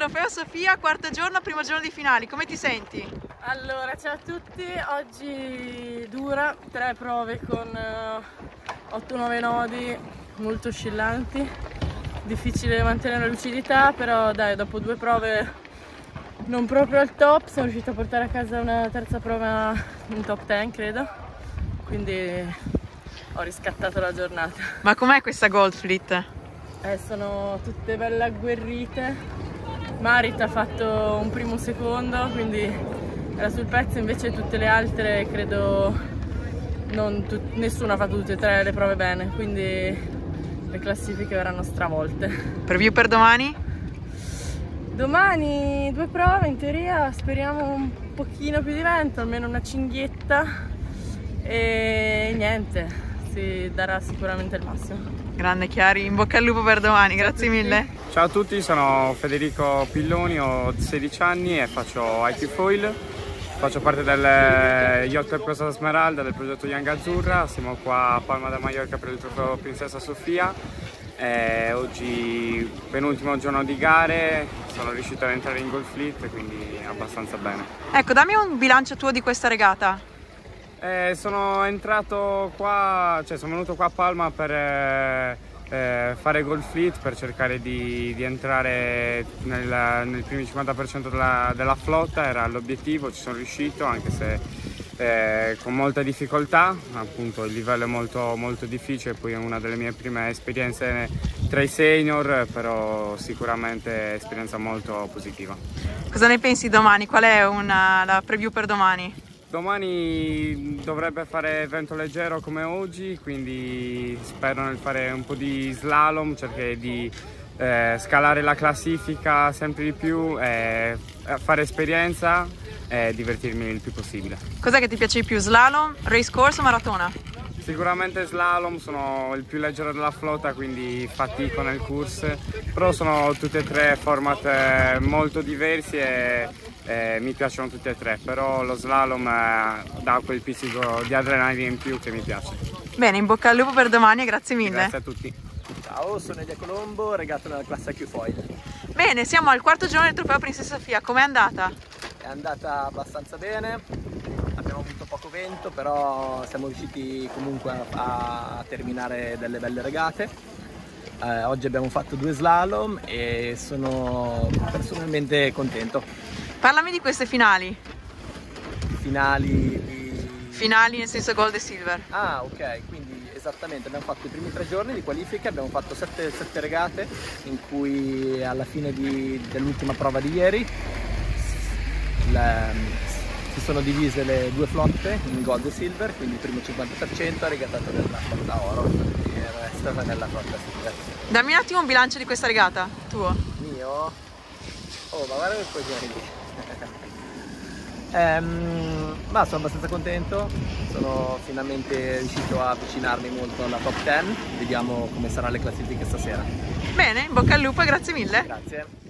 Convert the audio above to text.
Trofeo Sofia, quarto giorno, primo giorno di finali, come ti senti? Allora, ciao a tutti, oggi dura, 3 prove con 8-9 nodi molto oscillanti, difficile mantenere la lucidità, però dai, dopo 2 prove non proprio al top, sono riuscita a portare a casa una terza prova in top 10 credo, quindi ho riscattato la giornata. Ma com'è questa Gold Fleet? Sono tutte belle agguerrite, Marit ha fatto un primo secondo, quindi era sul pezzo, invece tutte le altre credo nessuno ha fatto tutte e 3 le prove bene, quindi le classifiche verranno stravolte. Preview per domani? Domani 2 prove, in teoria speriamo un pochino più di vento, almeno una cinghietta, e niente, si darà sicuramente il massimo. Grande Chiari, in bocca al lupo per domani, grazie mille. Ciao a tutti, sono Federico Pilloni, ho 16 anni e faccio IQ Foil. Faccio parte del Yacht Club Costa Smeralda del progetto Young Azzurra. Siamo qua a Palma de Mallorca per il trofeo Princesa Sofia. Oggi penultimo giorno di gare, sono riuscito ad entrare in Gold Fleet, quindi abbastanza bene. Ecco, dammi un bilancio tuo di questa regata. Sono entrato qua, sono venuto qua a Palma per fare Gold Fleet, per cercare di entrare nel primi 50% della flotta, era l'obiettivo, ci sono riuscito, anche se con molta difficoltà, appunto il livello è molto, molto difficile, poi è una delle mie prime esperienze tra i senior, però sicuramente esperienza molto positiva. Cosa ne pensi domani? Qual è la preview per domani? Domani dovrebbe fare vento leggero come oggi, quindi spero nel fare un po' di slalom, cercare di scalare la classifica sempre di più, fare esperienza e divertirmi il più possibile. Cos'è che ti piace di più, slalom, race course o maratona? Sicuramente slalom, sono il più leggero della flotta, quindi fatico nel course, però sono tutti e 3 format molto diversi e mi piacciono tutti e 3, però lo slalom dà quel pizzico di adrenalina in più che mi piace. Bene, in bocca al lupo per domani e grazie mille. Grazie a tutti. Ciao, sono Elia Colombo, regato nella classe IQ Foil. Bene, siamo al quarto giorno del trofeo Princesa Sofia, com'è andata? È andata abbastanza bene, abbiamo avuto poco vento, però siamo riusciti comunque a terminare delle belle regate. Oggi abbiamo fatto 2 slalom e sono personalmente contento. Parlami di queste finali. Finali nel senso gold e silver. Ah, ok, quindi esattamente, abbiamo fatto i primi 3 giorni di qualifica, abbiamo fatto 7 regate, in cui alla fine dell'ultima prova di ieri si sono divise le 2 flotte in gold e silver, quindi il primo 50% è regatato nella flotta oro e il resto va nella flotta silver. Dammi un attimo un bilancio di questa regata, tuo. Mio? Oh, ma guarda che così. Ma sono abbastanza contento, sono finalmente riuscito a avvicinarmi molto alla top 10, vediamo come saranno le classifiche stasera. Bene, in bocca al lupo e grazie mille. Grazie.